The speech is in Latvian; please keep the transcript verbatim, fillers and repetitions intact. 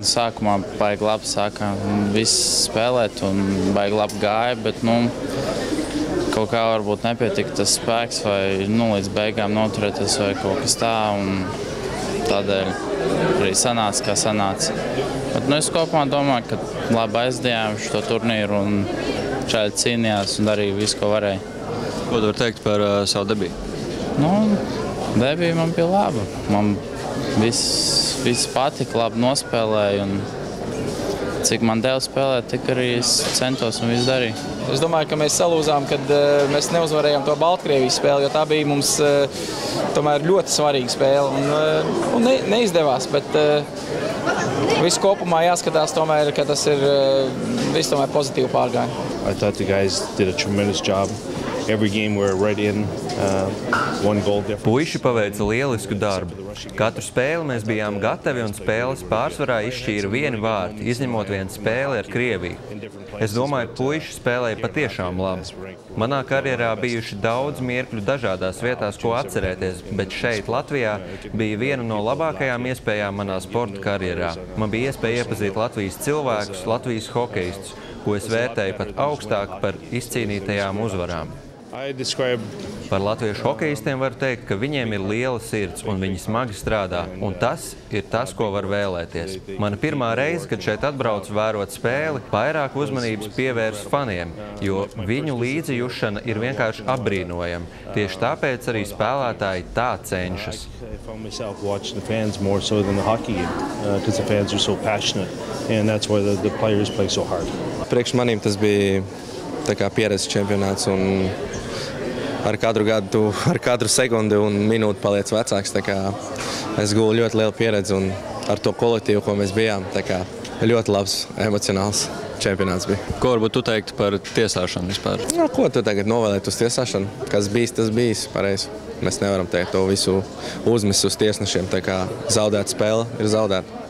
Sākumā baigi labi sākām viss spēlēt un baigi labi gāja, bet nu, kaut kā varbūt nepietika tas spēks vai nu, līdz beigām noturēties vai kaut kas tā. Un tādēļ arī sanāca, kā sanāca. Bet, nu, es kopumā domāju, ka labi aizdījām šo turnīru un čaļi cīnījās un darīja visu, ko varēja. Ko tu vari teikt par uh, savu debiju? Nu, debija man bija laba. Man viss, viss patika, labi nospēlēja. Un cik man deva spēlēt, tik arī es centos un visu darīju. Es domāju, ka mēs salūzām, kad uh, mēs neuzvarējām to Baltkrievijas spēli, jo tā bija mums uh, tomēr ļoti svarīga spēle. Un, uh, un ne, neizdevās, bet uh, viss kopumā jāskatās tomēr, ka tas ir uh, viss tomēr pozitīvi pārgāja. I thought the guys did a tremendous job. Every game we're right in, uh, one goal difference. Puiši paveica lielisku darbu. Katru spēli mēs bijām gatavi un spēles pārsvarā izšķīra vieni vārti, izņemot vienu spēli ar Krieviju. Es domāju, ka puiši spēlēja patiešām labi. Manā karjerā bijuši daudz mirkļu dažādās vietās, ko atcerēties, bet šeit, Latvijā, bija viena no labākajām iespējām manā sporta karjerā. Man bija iespēja iepazīt Latvijas cilvēkus, Latvijas hokejistus, ko es vērtēju pat augstāk par izcīnītajām uzvarām. Par latviešu hokejistiem var teikt, ka viņiem ir liela sirds un viņi smagi strādā, un tas ir tas, ko var vēlēties. Mana pirmā reize, kad šeit atbraucu vērot spēli, vairāk uzmanības pievērs faniem, jo viņu līdzijušana ir vienkārši apbrīnojama. Tieši tāpēc arī spēlētāji tā cenšas. Priekš manīm tas bija tā kā pieredzes čempionāts, un ar katru gadu, ar katru sekundi un minūti paliec vecāks. Tā kā es guvu ļoti lielu pieredzi un ar to kolektīvu, ko mēs bijām, tā kā ļoti labs, emocionāls čempionāts bija. Ko varbūt tu teiktu par tiesāšanu vispār? No, ko tu tagad novēlēt uz tiesāšanu? Kas bijis, tas bijis, pareizi. Mēs nevaram teikt to visu uzmest uz tiesnešiem, tā kā zaudēt spēle ir zaudēt.